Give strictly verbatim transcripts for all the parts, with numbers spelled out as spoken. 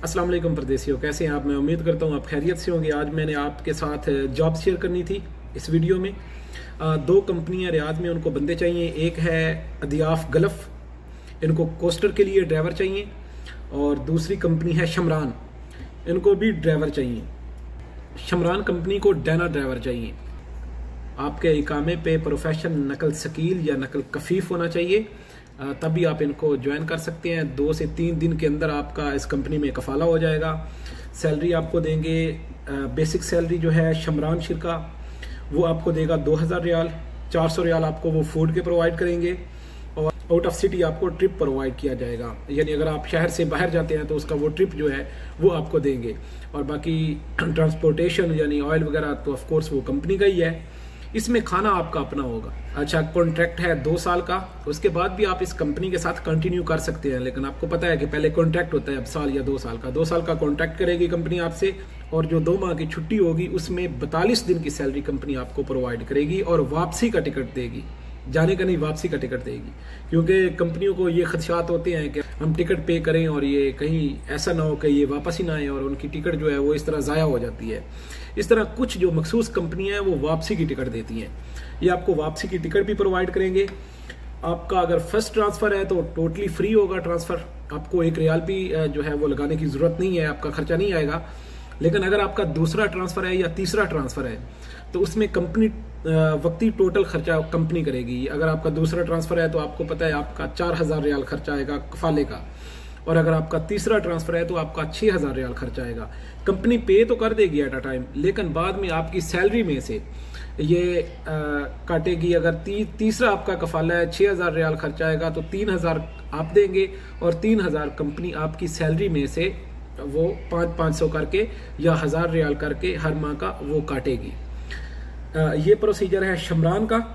अस्सलाम वालेकुम परदेसियों, कैसे हैं आप। मैं उम्मीद करता हूँ आप खैरियत से होंगे। आज मैंने आपके साथ जॉब शेयर करनी थी इस वीडियो में। आ, दो कंपनियां रियाद में, उनको बंदे चाहिए। एक है अदियाफ गल्फ, इनको कोस्टर के लिए ड्राइवर चाहिए, और दूसरी कंपनी है शमरान, इनको भी ड्राइवर चाहिए। शमरान कंपनी को डैना ड्राइवर चाहिए। आपके इकामे पे प्रोफेशन नकल शकील या नकल कफीफ होना चाहिए, तभी आप इनको ज्वाइन कर सकते हैं। दो से तीन दिन के अंदर आपका इस कंपनी में कफाला हो जाएगा। सैलरी आपको देंगे, बेसिक सैलरी जो है शमरान शिरका वो आपको देगा दो हज़ार रियाल। चार सौ रियाल आपको वो फूड के प्रोवाइड करेंगे, और आउट ऑफ सिटी आपको ट्रिप प्रोवाइड किया जाएगा। यानी अगर आप शहर से बाहर जाते हैं तो उसका वो ट्रिप जो है वो आपको देंगे, और बाकी ट्रांसपोर्टेशन यानी ऑयल वगैरह तो ऑफ कोर्स वो कंपनी का ही है। इसमें खाना आपका अपना होगा। अच्छा, कॉन्ट्रैक्ट है दो साल का, उसके बाद भी आप इस कंपनी के साथ कंटिन्यू कर सकते हैं, लेकिन आपको पता है कि पहले कॉन्ट्रैक्ट होता है अब साल या दो साल का। दो साल का कॉन्ट्रैक्ट करेगी कंपनी आपसे, और जो दो माह की छुट्टी होगी उसमें बतालीस दिन की सैलरी कंपनी आपको प्रोवाइड करेगी, और वापसी का टिकट देगी। जाने का नहीं, वापसी का टिकट देगी, क्योंकि कंपनियों को ये खदशात होते हैं कि हम टिकट पे करें और ये कहीं ऐसा ना हो कि ये वापस ही ना आए और उनकी टिकट जो है वो इस तरह ज़ाया हो जाती है। इस तरह कुछ जो मखसूस कंपनियां हैं वो वापसी की टिकट देती हैं। ये आपको वापसी की टिकट भी प्रोवाइड करेंगे। आपका अगर फर्स्ट ट्रांसफ़र है तो टोटली फ्री होगा ट्रांसफ़र, आपको एक रियाल भी जो है वो लगाने की ज़रूरत नहीं है, आपका खर्चा नहीं आएगा। लेकिन अगर आपका दूसरा ट्रांसफ़र है या तीसरा ट्रांसफ़र है तो उसमें कंपनी वक्ती टोटल खर्चा कंपनी करेगी। अगर आपका दूसरा ट्रांसफ़र है तो आपको पता है आपका चार हज़ार रियाल खर्चा आएगा कफाले का, और अगर आपका तीसरा ट्रांसफ़र है तो आपका छः हज़ार रियाल खर्चा आएगा। कंपनी पे तो कर देगी एट अ टाइम, लेकिन बाद में आपकी सैलरी में से ये आ, काटेगी। अगर ती, तीसरा आपका कफाला है, छः हज़ार रियाल खर्चा आएगा, तो तीन हज़ार आप देंगे और तीन हज़ार कंपनी आपकी सैलरी में से वो पाँच पाँच सौ करके या हज़ार रियाल करके हर माह का वो काटेगी। आ, ये प्रोसीजर है शमरान का।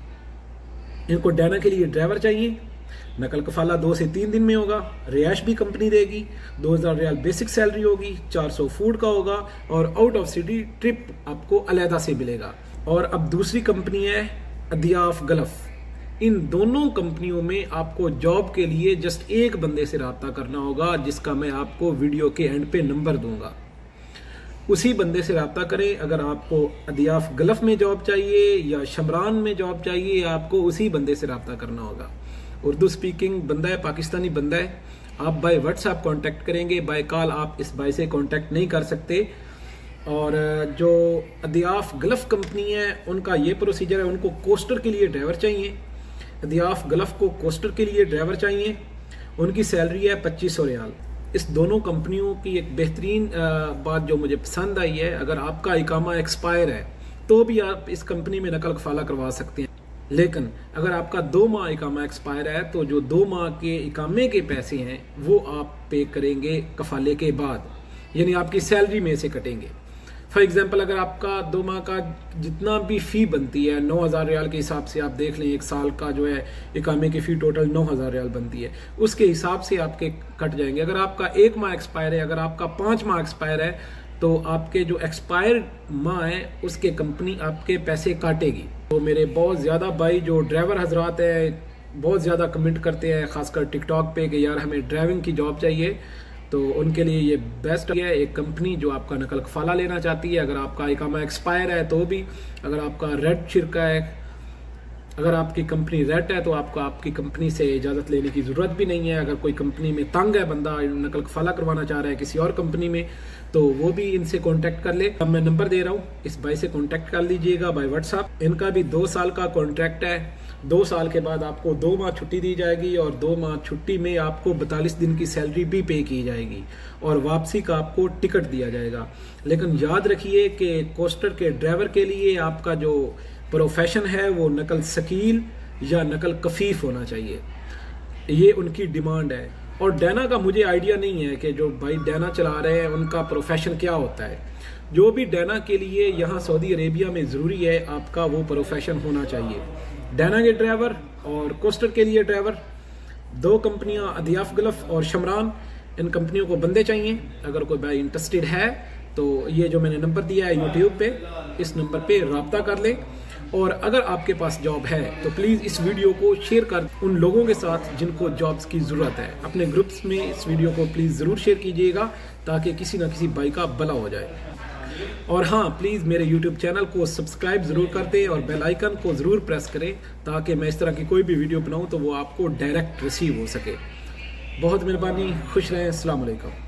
इनको डैना के लिए ड्राइवर चाहिए। नकल कफाला दो से तीन दिन में होगा। रिहाइश भी कंपनी देगी। दो हज़ार रियाल बेसिक सैलरी होगी, चार सौ फूड का होगा, और आउट ऑफ सिटी ट्रिप आपको अलहदा से मिलेगा। और अब दूसरी कंपनी है अदियाफ गल्फ। इन दोनों कंपनियों में आपको जॉब के लिए जस्ट एक बंदे से रब्ता करना होगा, जिसका मैं आपको वीडियो के एंड पे नंबर दूंगा। उसी बंदे से रब्ता करें। अगर आपको अदियाफ गल्फ में जॉब चाहिए या शमरान में जॉब चाहिए, आपको उसी बंदे से रब्ता करना होगा। उर्दू स्पीकिंग बंदा है, पाकिस्तानी बंदा है। आप बाय व्हाट्सएप कांटेक्ट करेंगे, बाय कॉल आप इस बाय से कांटेक्ट नहीं कर सकते। और जो अदियाफ गल्फ कंपनी है उनका ये प्रोसीजर है, उनको कोस्टर के लिए ड्राइवर चाहिए। अदियाफ गल्फ को कोस्टर के लिए ड्राइवर चाहिए। उनकी सैलरी है पच्चीस सौ रियाल। इस दोनों कंपनियों की एक बेहतरीन बात जो मुझे पसंद आई है, अगर आपका इकामा एक्सपायर है तो भी आप इस कंपनी में नकल कफाला करवा सकते हैं। लेकिन अगर आपका दो माह इकामा एक्सपायर है तो जो दो माह के इकामे के पैसे हैं वो आप पे करेंगे कफाले के बाद, यानी आपकी सैलरी में से कटेंगे। फॉर एग्जांपल, अगर आपका दो माह का जितना भी फ़ी बनती है नौ हज़ार रियाल के हिसाब से, आप देख लें एक साल का जो है इकामे की फ़ी टोटल नौ हज़ार रियाल बनती है, उसके हिसाब से आपके कट जाएंगे। अगर आपका एक माह एक्सपायर है, अगर आपका पाँच माह एक्सपायर है, तो आपके जो एक्सपायर माह है उसके कंपनी आपके पैसे काटेगी। तो मेरे बहुत ज़्यादा भाई जो ड्राइवर हजरात है बहुत ज़्यादा कमेंट करते हैं, खासकर टिकटॉक पे, कि यार हमें ड्राइविंग की जॉब चाहिए, तो उनके लिए ये बेस्ट है एक कंपनी जो आपका नकल कफाला लेना चाहती है। अगर आपका इकामा एक्सपायर है तो भी, अगर आपका रेड शिरका है, अगर आपकी कंपनी रेड है तो आपको आपकी कंपनी से इजाज़त लेने की ज़रूरत भी नहीं है। अगर कोई कंपनी में तंग है, बंदा नकल कफाला करवाना चाह रहा है किसी और कंपनी में, तो वो भी इनसे कांटेक्ट कर ले। अब मैं नंबर दे रहा हूँ, इस भाई से कांटेक्ट कर लीजिएगा बाय व्हाट्सएप। इनका भी दो साल का कॉन्ट्रैक्ट है। दो साल के बाद आपको दो माह छुट्टी दी जाएगी, और दो माह छुट्टी में आपको बतालीस दिन की सैलरी भी पे की जाएगी, और वापसी का आपको टिकट दिया जाएगा। लेकिन याद रखिए कि कोस्टर के ड्राइवर के लिए आपका जो प्रोफेशन है वो नकल शकील या नकल कफीफ होना चाहिए, ये उनकी डिमांड है। और डैना का मुझे आइडिया नहीं है कि जो भाई डैना चला रहे हैं उनका प्रोफेशन क्या होता है। जो भी डैना के लिए यहाँ सऊदी अरेबिया में ज़रूरी है, आपका वो प्रोफेशन होना चाहिए। डैना के ड्राइवर और कोस्टर के लिए ड्राइवर, दो कंपनियां अदियाफ गल्फ और शमरान, इन कंपनियों को बंदे चाहिए। अगर कोई भाई इंटरेस्टेड है तो ये जो मैंने नंबर दिया है यूट्यूब पे, इस नंबर पे रब्ता कर ले। और अगर आपके पास जॉब है तो प्लीज़ इस वीडियो को शेयर कर उन लोगों के साथ जिनको जॉब्स की ज़रूरत है। अपने ग्रुप्स में इस वीडियो को प्लीज़ ज़रूर शेयर कीजिएगा ताकि किसी ना किसी भाई का भला हो जाए। और हाँ, प्लीज़ मेरे यूट्यूब चैनल को सब्सक्राइब ज़रूर कर दें और बेल आइकन को ज़रूर प्रेस करें ताकि मैं इस तरह की कोई भी वीडियो बनाऊँ तो वो आपको डायरेक्ट रिसीव हो सके। बहुत मेहरबानी, खुश रहें, अस्सलाम वालेकुम।